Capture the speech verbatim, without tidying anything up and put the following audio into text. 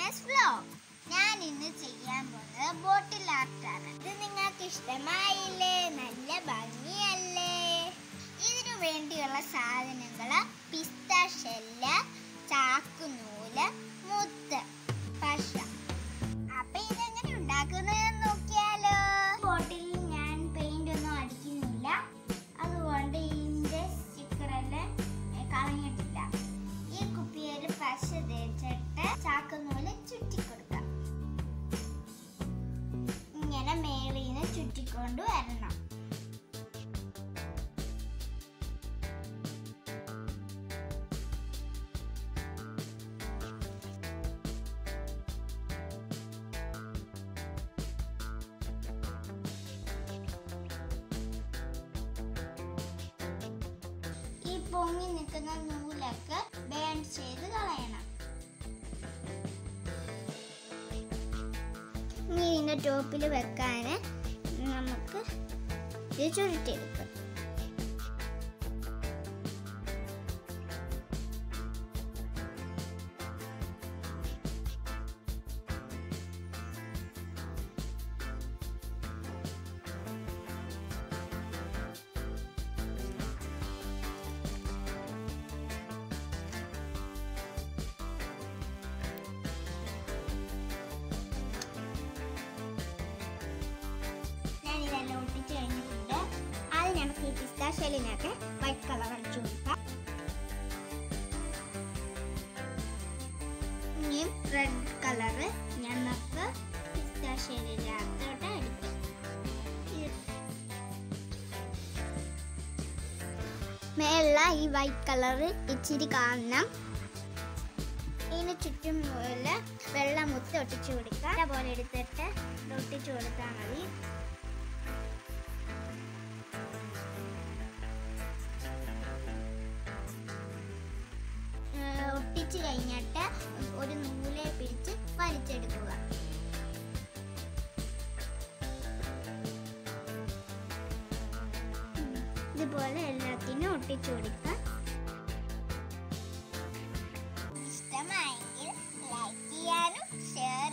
ഷെമീനാസ് vlog. ഞാൻ ഇന്ന് ചെയ്യാൻ പോകുന്നത് ബോട്ടിൽ ആർട്ടാണ്. ഇത് നിങ്ങൾക്ക് ഇഷ്ടമായില്ലേ? നല്ല ഭംഗിയല്ലേ? ഇതിനു വേണ്ടിയുള്ള സാധനങ്ങൾ പിസ്ത ഷെല്ല്, ചാക്കുനൂല്, മുത്ത്, പശ. അപ്പൊ ഇതെങ്ങനെ ഉണ്ടാക്കുന്നതെന്ന് നോക്കിയാലോ. ബോട്ടിൽ ഞാൻ പെയിന്റ് ഒന്നും അടിക്കുന്നില്ല, അതുകൊണ്ട് ഇതിന്റെ സ്റ്റിക്കറെല്ലാം കളഞ്ഞിട്ടില്ല. ഈ കുപ്പിയിൽ പശ തേച്ചിട്ട് ചാക്കുനൂല് ചുറ്റിക്കൊടുക്കാം. ഇങ്ങനെ മേളിൽ നിന്ന് ചുറ്റിക്കൊണ്ട് വരണം. ഈ പൊങ്ങി നിൽക്കുന്ന നൂലൊക്കെ ബേൺ ചെയ്ത് കളയണം. ഇനി ഇതിന്റെ ടോപ്പിൽ വെക്കാൻ നമുക്ക് ഇത് ചുരുട്ടിയെടുക്കാം. ഒട്ടിച്ച് കഴിഞ്ഞിട്ടുണ്ട്. അത് നമുക്ക് ഈ പിസ്ത ഷെല്ലിനൊക്കെ വൈറ്റ് കളർ അടിച്ചു കൊടുക്കാം. ഇനിയും റെഡ് കളറ് നമുക്ക് പിസ്ത ഷെല്ലിനകത്തോട്ട് അടിക്കാം. മേലുള്ള ഈ വൈറ്റ് കളറ് ഇച്ചിരി കാണണം. ഇതിന് ചുറ്റും പോലെ വെള്ളം മുത്ത് ഒട്ടിച്ചു കൊടുക്കാം. അതേപോലെ എടുത്തിട്ട് ഒട്ടിച്ചു കൊടുത്താൽ മതി. ഒട്ടിച്ചു കഴിഞ്ഞിട്ട് ഒരു നൂലെ പിടിച്ച് വലിച്ചെടുക്കുക. ഇതുപോലെ എല്ലാത്തിനും ഒട്ടിച്ചു കൊടുക്കുക. ഇഷ്ടമായെങ്കിൽ ലൈക്ക് ചെയ്യാനും ഷെയർ